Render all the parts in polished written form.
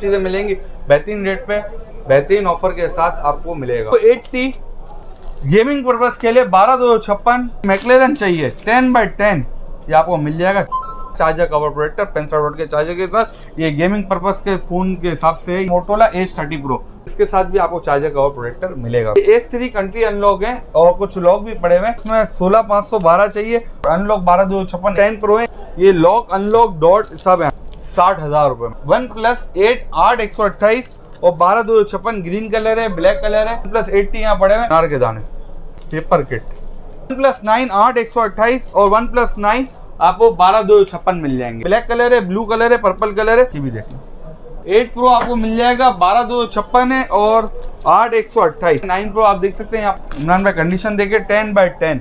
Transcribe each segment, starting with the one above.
चीजें मिलेंगी बेहतरीन रेट पे, बेहतरीन ऑफर के साथ आपको मिलेगा। तो 80 गेमिंग पर्पज के लिए 12,256 मैक्लेरन चाहिए 10x10, ये आपको मिल जाएगा। चार्जर कवर प्रोटेक्टर 65 वाट के चार्जर के साथ, ये गेमिंग पर्पस के फोन के हिसाब से मोटोरोला एज 30 प्रो, इसके साथ भी आपको चार्जर कवर प्रोटेक्टर मिलेगा। एज 3 कंट्री अनलॉक है और कुछ लॉक भी पड़े हुए हैं, इसमें 16,512 चाहिए, अनलॉक 12,256 10 प्रो है, ये लॉक अनलॉक डॉट सब है 60,000 रुपए में। वन प्लस 8 8/128 और 12,256 ग्रीन कलर है, ब्लैक कलर है। प्लस 80 यहाँ पड़े हुए नार के दाने पेपर किट। वन प्लस 9 8/128 और वन प्लस 9 आपको 12,256 मिल जाएंगे। ब्लैक कलर है, ब्लू कलर है, पर्पल कलर है, ये भी देख लो। 8 प्रो आपको मिल जाएगा 12,256 है और 8/128। 9 प्रो आप देख सकते हैं यहाँ इमरान भाई कंडीशन देखे 10x10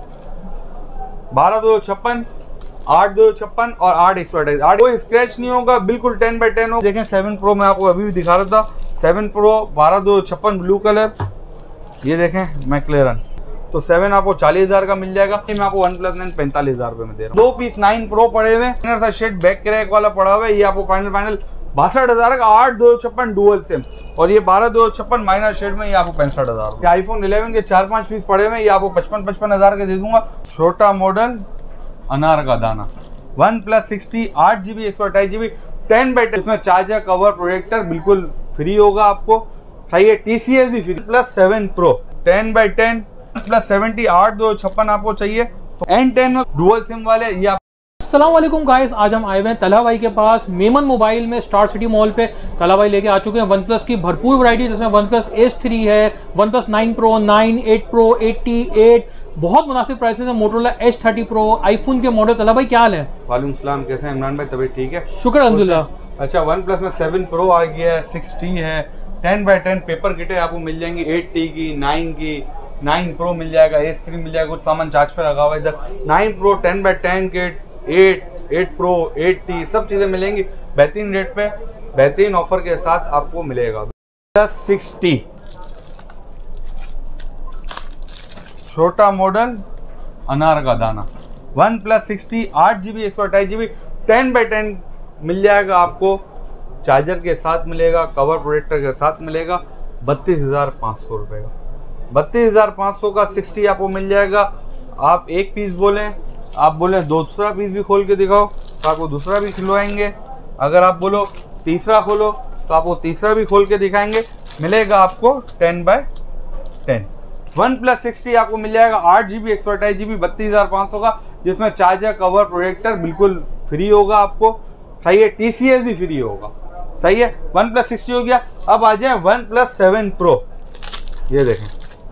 12,256 8,256 और 8/128। कोई स्क्रैच नहीं होगा, बिल्कुल 10x10 हो। देखें 7 प्रो में आपको अभी भी दिखा रहा था, 7 प्रो 12,256 ब्लू कलर, ये देखें मैक्लेरन। तो 7 आपको 40,000 का मिल जाएगा। मैं आपको वन प्लस 9 45,000 रुपए में दे रहा हूँ। 2 पीस 9 प्रो पड़े हुए, शेड बैक क्रैक वाला पड़ा हुआ है, ये आपको फाइनल 62,000 का 8,256 डुअल सिम, और ये 12,256 माइनर शेड में ये आपको 65,000। आईफोन 11 के 4-5 पीस पड़े हुए, ये आपको 55,000 के दे दूंगा। छोटा मॉडल अनार का दाना one plus 60 8GB 128GB 10x10, इसमें चार्जर कवर प्रोटेक्टर बिल्कुल फ्री होगा आपको, सही है। TCS भी free. Plus 7 pro 10x10 plus 70 8,256 आपको चाहिए। तो N10 में डुअल सिम वाले ये आप। अस्सलाम वालेकुम गाइस, आज हम आए हुए हैं तलहा भाई के पास मेमन मोबाइल में, स्टार सिटी मॉल पे। तलहा भाई लेके आ चुके हैं वन प्लस की भरपूर वैरायटी, जिसमें वन प्लस एज 3 है, वन प्लस 9 प्रो 9 8 प्रो 88, बहुत मुनासिब प्राइसेस है। मोटोरोला एज 30 प्रो, आईफोन के मॉडल। तलहा भाई क्या हाल है? वालेकुम सलाम, कैसे हैं इमरान भाई? तबीयत ठीक है? शुक्र अल्हम्दुलिल्लाह। अच्छा, वन प्लस में 7 प्रो आ गया है, 60 है, 10x10 पेपर किटें आपको मिल जाएंगी 8T की, 9 की, 9 प्रो मिल जाएगा, एज 3 मिल जाएगा, कुछ सामान चार्ज पे लगा हुआ है इधर। 9 pro 10x10 kit, 8 pro 8T सब चीज़ें मिलेंगी बेहतरीन रेट पे, बेहतरीन ऑफर के साथ आपको मिलेगा। प्लस 60 छोटा मॉडल अनार का दाना one plus 60 8GB 128GB 10x10 मिल जाएगा आपको, चार्जर के साथ मिलेगा, कवर प्रोटेक्टर के साथ मिलेगा। 32,500 रुपये का, 32,500 का 60 आपको मिल जाएगा। आप एक पीस बोलें, आप बोलें दूसरा पीस भी खोल के दिखाओ तो आपको दूसरा भी खिलवाएंगे। अगर आप बोलो तीसरा खोलो तो आपको तीसरा भी खोल के दिखाएंगे। मिलेगा आपको 10x10। वन प्लस 60 आपको मिल जाएगा 8GB 128GB 32,500 का, जिसमें चार्जर कवर प्रोटेक्टर बिल्कुल फ्री होगा आपको, सही है। TCS भी फ्री होगा, सही है। वन प्लस 60 हो गया। अब आ जाए वन प्लस 7 प्रो, ये देखें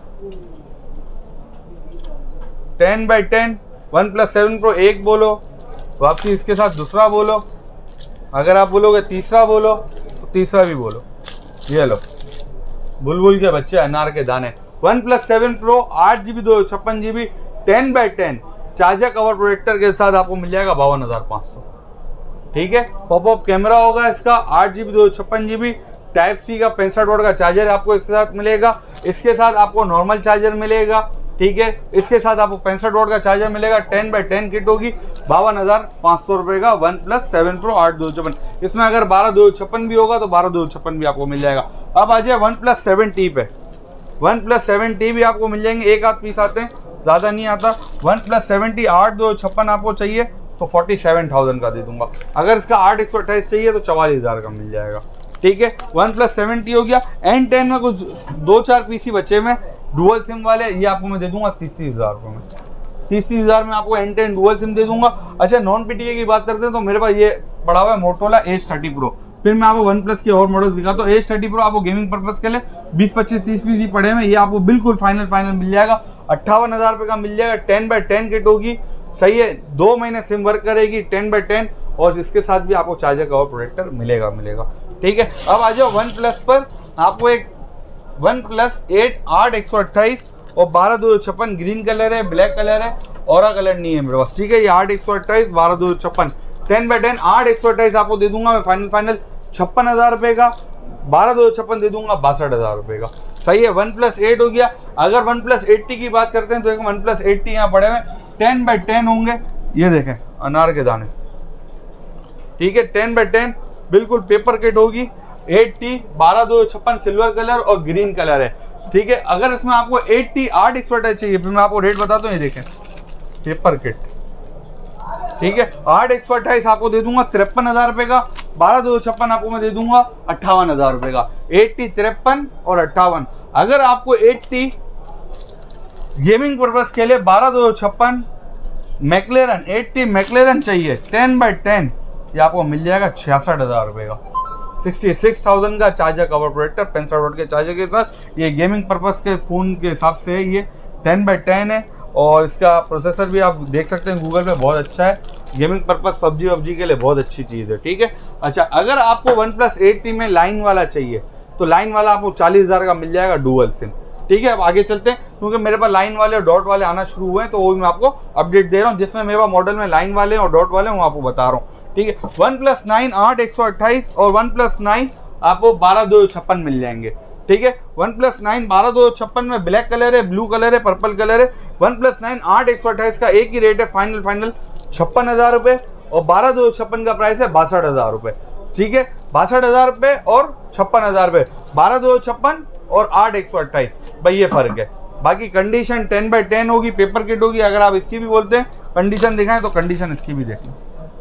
10x10 वन प्लस 7 प्रो। एक बोलो वापसी इसके साथ दूसरा बोलो, अगर आप बोलोगे तीसरा बोलो तो तीसरा भी बोलो। ये लो बुलबुल के बच्चे अनार के दाने। OnePlus 7 Pro 8GB 256GB 10x10 charger cover protector के साथ आपको मिल जाएगा 52,500, ठीक है। पॉपअप कैमरा होगा इसका, 8GB 256GB, टाइप सी का 65 वाट का चार्जर आपको इसके साथ मिलेगा। इसके साथ आपको नॉर्मल चार्जर मिलेगा, ठीक है। इसके साथ आपको 65 वाट का चार्जर मिलेगा। 10x10 किट होगी 52,500 रुपये का वन प्लस 7 प्रो 8,256। इसमें अगर 12,256 भी होगा तो 12,256 भी आपको मिल जाएगा। अब आ जाए वन प्लस 7T पे। वन प्लस 7T भी आपको मिल जाएंगे, एक आध पीस आते हैं, ज़्यादा नहीं आता। वन प्लस 7T 8,256 आपको चाहिए तो 47,000 का दे दूंगा। अगर इसका 8/128 चाहिए तो 44,000 का मिल जाएगा, ठीक है। वन प्लस 7T हो गया। N10 में कुछ 2-4 पीस ही बचे में डुअल सिम वाले, ये आपको मैं दे दूंगा 30,000 रुपये में। 30,000 में आपको N10 डुअल सिम दे दूंगा। अच्छा, नॉन PTA की बात करते हैं तो मेरे पास ये पड़ा हुआ है मोटोरोला एज 30 प्रो। फिर मैं आपको वन प्लस के और मॉडल्स दिखाता हूँ। एज 30 प्रो आपको गेमिंग पर्पस के लिए 20-25-30 पीस ही पड़े हैं, ये आपको बिल्कुल फाइनल मिल जाएगा। 58,000 रुपये का मिल जाएगा। 10x10 किट होगी, सही है। 2 महीने सिम वर्क करेगी 10x10, और इसके साथ भी आपको चार्जर कवर प्रोटेक्टर मिलेगा, ठीक है। अब आ जाओ वन प्लस पर। आपको एक वन प्लस 8 8/128 और 12,256 ग्रीन कलर है, ब्लैक कलर है, और कलर नहीं है मेरे पास, ठीक है। ये 8/128 12,256 10x10 8/128 आपको दे दूंगा मैं फाइनल 56,000 रुपये का। 12,256 दे दूंगा 62,000 रुपये का, सही है। वन प्लस 8 हो गया। अगर वन प्लस 80 की बात करते हैं तो एक वन प्लस 80 यहाँ पड़े हुए 10x10 होंगे, ये देखें अनार के दाने, ठीक है। 10x10 बिल्कुल पेपर किट होगी। 8T 12/256 सिल्वर कलर और ग्रीन कलर है, ठीक है। अगर इसमें आपको 8T 8/128 चाहिए, फिर मैं आपको रेट बताता हूँ, ये देखें पेपर किट, ठीक है। 8/128 आपको दे दूंगा 53,000 रुपए का, 12/256 आपको मैं दे दूंगा 58,000 रुपए का। 8T 53 और 58। अगर आपको 8T गेमिंग पर्पज के लिए 12/256 मैक्लेरन 8T मैक्लेरन चाहिए 10/10, ये आपको मिल जाएगा 66,000 रुपए का। 66,000 का चार्जर कवर प्रोटेक्टर 65 वाट के चार्जर के साथ। ये गेमिंग पर्पस के फ़ोन के हिसाब से है, ये 10/10 है और इसका प्रोसेसर भी आप देख सकते हैं गूगल पे, बहुत अच्छा है। गेमिंग पर्पस पबजी के लिए बहुत अच्छी चीज़ है, ठीक है। अच्छा, अगर आपको OnePlus 8T में लाइन वाला चाहिए तो लाइन वाला आपको 40,000 का मिल जाएगा डुअल सिम, ठीक है। अब आगे चलते हैं, क्योंकि मेरे पास लाइन वाले और डॉट वाले आना शुरू हुए हैं, तो वो भी मैं आपको अपडेट दे रहा हूँ। जिसमें मेरे पास मॉडल में लाइन वाले और डॉट वाले हैं वो आपको बता रहा हूँ, ठीक है। OnePlus 9 8/128 और OnePlus 9 आपको 12/256 मिल जाएंगे, ठीक है। OnePlus 9 12/256 में ब्लैक कलर है, ब्लू कलर है, पर्पल कलर है। OnePlus 9 8/128 का एक ही रेट है, फाइनल 56,000 रुपये और 12/256 का प्राइस है 62,000 रुपये, ठीक है। 62,000 रुपये और 56,000 रुपये, 12/256 और 8/128, भाई ये फर्क है। बाकी कंडीशन 10/10 होगी, पेपर किट होगी। अगर आप इसकी भी बोलते हैं कंडीशन दिखाएं तो कंडीशन इसकी भी देख लें,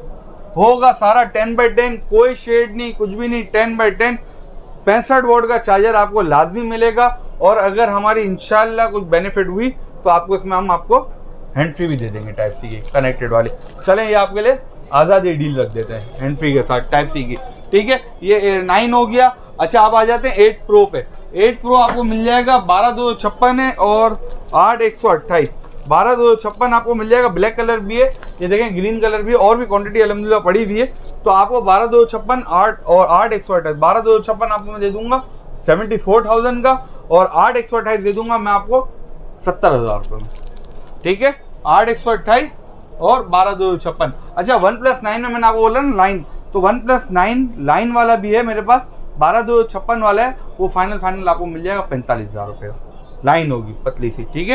होगा सारा 10/10, कोई शेड नहीं, कुछ भी नहीं, 10/10। 65 वोल्ट का चार्जर आपको लाजमी मिलेगा और अगर हमारी इंशाल्लाह कुछ बेनिफिट हुई तो आपको इसमें हम आपको हैंड फ्री भी दे देंगे टाइप सी की कनेक्टेड वाली। चलें, ये आपके लिए आज़ादी डील रख देते हैं हैंड फ्री के साथ टाइप सी की, ठीक है। ये 9 हो गया। अच्छा, आप आ जाते हैं 8 प्रो पे। 8 प्रो आपको मिल जाएगा 12/256 है और 8/128। 12/256 आपको मिल जाएगा, ब्लैक कलर भी है, ये देखें ग्रीन कलर भी है, और भी क्वांटिटी अल्हम्दुलिल्लाह पड़ी हुई है। तो आपको 12/256 8 और 8/128, 12/256 आपको मैं दे दूंगा 74,000 का और 8/128 दे दूंगा मैं आपको 70,000 रुपये में, ठीक है। 8/128 और 12/256। अच्छा, OnePlus 9 में मैंने आपको बोला ना लाइन, तो OnePlus 9 लाइन वाला भी है मेरे पास, 12/256 वाला है, वो फाइनल आपको मिल जाएगा 45,000 रुपये का, लाइन होगी पतली सी, ठीक है।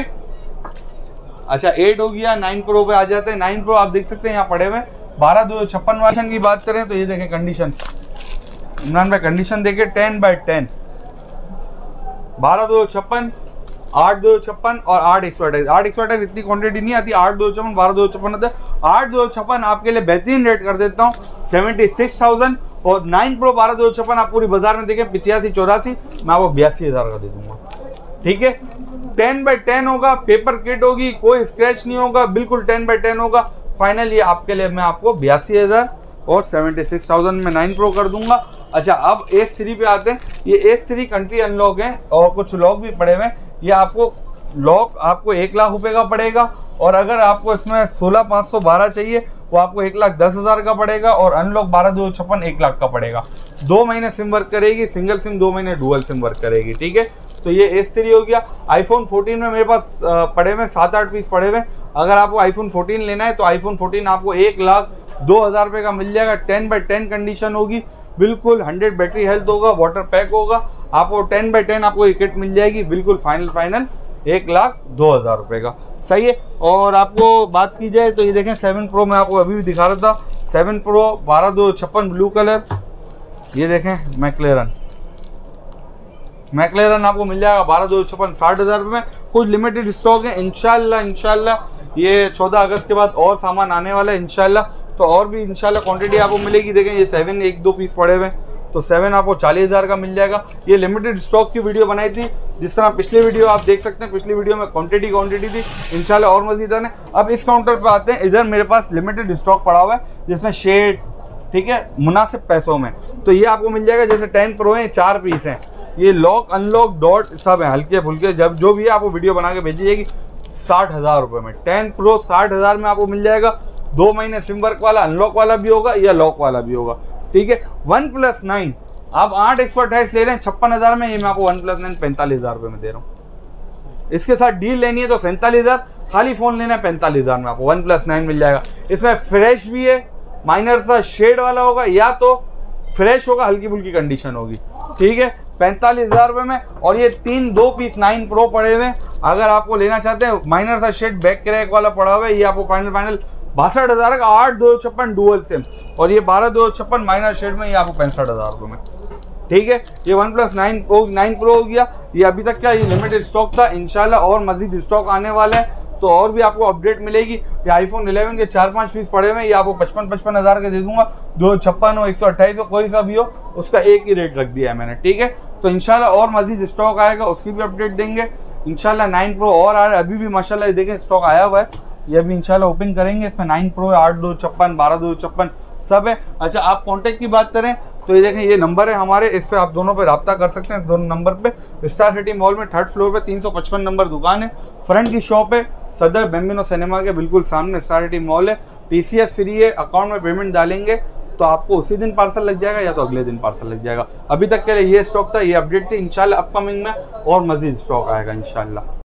अच्छा, 8 हो गया। 9 प्रो पे आ जाते हैं। 9 प्रो आप देख सकते हैं यहाँ पड़े हुए 12/256 वाले की बात करें तो ये देखें कंडीशन, इमरान भाई कंडीशन देखें 10/10, 12/256, 8/256 और 8/128। 8/128 इतनी क्वांटिटी नहीं आती, 8/256 12/256 आता है। 8/256 आपके लिए बेहतरीन रेट कर देता हूँ 76,000 और 9 प्रो 12/256 आप पूरी बाजार में देखें 85-84, मैं आपको 82,000 का दे दूंगा, ठीक है। 10/10 होगा, पेपर किट होगी, कोई स्क्रैच नहीं होगा, बिल्कुल 10/10 होगा। फाइनल ये आपके लिए मैं आपको 82,000 और 76,000 में 9 प्रो कर दूंगा। अच्छा, अब S3 पे आते हैं। ये S3 कंट्री अनलॉक है और कुछ लॉक भी पड़े हुए हैं। ये आपको लॉक आपको 1,00,000 रुपये का पड़ेगा और अगर आपको इसमें 16,512 चाहिए वो आपको 1,10,000 का पड़ेगा और अनलॉक 12/256 1,00,000 का पड़ेगा। 2 महीने सिम वर्क करेगी, सिंगल सिम 2 महीने डुअल सिम वर्क करेगी, ठीक है। तो ये S3 हो गया। iPhone 14 में मेरे पास पड़े हुए 7-8 पीस पड़े हुए। अगर आपको iPhone 14 लेना है तो iPhone 14 आपको 1,02,000 रुपये का मिल जाएगा। 10/10 कंडीशन होगी, बिल्कुल 100 बैटरी हेल्थ होगा, वाटर पैक होगा। आपको 10/10 आपको एक किट मिल जाएगी, बिल्कुल फाइनल 1,02,000 रुपये का, सही है। और आपको बात की जाए तो ये देखें 7 प्रो मैं आपको अभी भी दिखा रहा था। 7 प्रो 12/256 ब्लू कलर, ये देखें मैक्लेरन आपको मिल जाएगा 12/256 60,000 रुपये में। कुछ लिमिटेड स्टॉक है, इंशाल्लाह ये 14 अगस्त के बाद और सामान आने वाला है इंशाल्लाह, तो और भी इंशाल्लाह क्वांटिटी आपको मिलेगी। देखें ये 7 1-2 पीस पड़े हुए हैं, तो 7 आपको 40,000 का मिल जाएगा। ये लिमिटेड स्टॉक की वीडियो बनाई थी, जिस तरह पिछली वीडियो आप देख सकते हैं, पिछली वीडियो में क्वांटिटी थी, इंशाल्लाह और मजीद आने। अब इस काउंटर पर आते हैं, इधर मेरे पास लिमिटेड स्टॉक पड़ा हुआ है जिसमें शेड, ठीक है, मुनासिब पैसों में। तो ये आपको मिल जाएगा, जैसे 10 प्रो है 4 पीस हैं, ये लॉक अनलॉक डॉट सब है, हल्के फुल्के जब जो भी है आपको वीडियो बना के भेजिएगी 60,000 रुपये में। 10 प्रो 60,000 में आपको मिल जाएगा। 2 महीने सिम वर्क वाला अनलॉक वाला भी होगा या लॉक वाला भी होगा, ठीक है। OnePlus 9 आप 8/128 ले रहे हैं 56,000 में, ये मैं आपको OnePlus 9 45,000 रुपये में दे रहा हूँ। इसके साथ डील लेनी है तो 47,000, खाली फ़ोन लेना है 45,000 में आपको OnePlus 9 मिल जाएगा। इसमें फ्रेश भी है, माइनर सा शेड वाला होगा या तो फ्रेश होगा, हल्की फुल्की कंडीशन होगी, ठीक है। 45,000 रुपये में। और ये 2 पीस 9 प्रो पड़े हुए, अगर आपको लेना चाहते हैं माइनर सा शेड बैक क्रैक वाला पड़ा हुआ है, ये आपको फाइनल 62,000 का 8/256 डुअल सिम और ये 12/256 माइनर शेड में, ये आपको 65,000 रुपये में, ठीक है। ये वन प्लस 9 प्रो हो गया, ये अभी तक क्या ये लिमिटेड स्टॉक था, इंशाल्लाह और मजीद स्टॉक आने वाला है, तो और भी आपको अपडेट मिलेगी। ये आईफोन 11 के 4-5 पीस पड़े हुए हैं, ये आपको 55 हज़ार के दे दूंगा, 256 हो 128 हो कोई सा भी हो, उसका एक ही रेट रख दिया है मैंने, ठीक है। तो इंशाल्लाह और मजीद स्टॉक आएगा, उसकी भी अपडेट देंगे इंशाल्लाह। 9 प्रो और आ रहा है, अभी भी माशाल्लाह देखें स्टॉक आया हुआ है, ये अभी इंशाल्लाह ओपन करेंगे। इसमें 9 प्रो है, 8256, 12256 सब है। अच्छा, आप कॉन्टैक्ट की बात करें तो ये देखें, ये नंबर है हमारे, इस पे आप दोनों पे रब्ता कर सकते हैं, इस दोनों नंबर पे। स्टार सिटी मॉल में 3rd फ्लोर पे 355 नंबर दुकान है, फ्रंट की शॉप है सदर बेम्बिनो सिनेमा के बिल्कुल सामने स्टार सिटी मॉल है। TCS फ्री है, अकाउंट में पेमेंट डालेंगे तो आपको उसी दिन पार्सल लग जाएगा या तो अगले दिन पार्सल लग जाएगा। अभी तक के लिए ये स्टॉक था, ये अपडेट थी, इंशाल्लाह अपकमिंग में और मजीद स्टॉक आएगा इंशाल्लाह।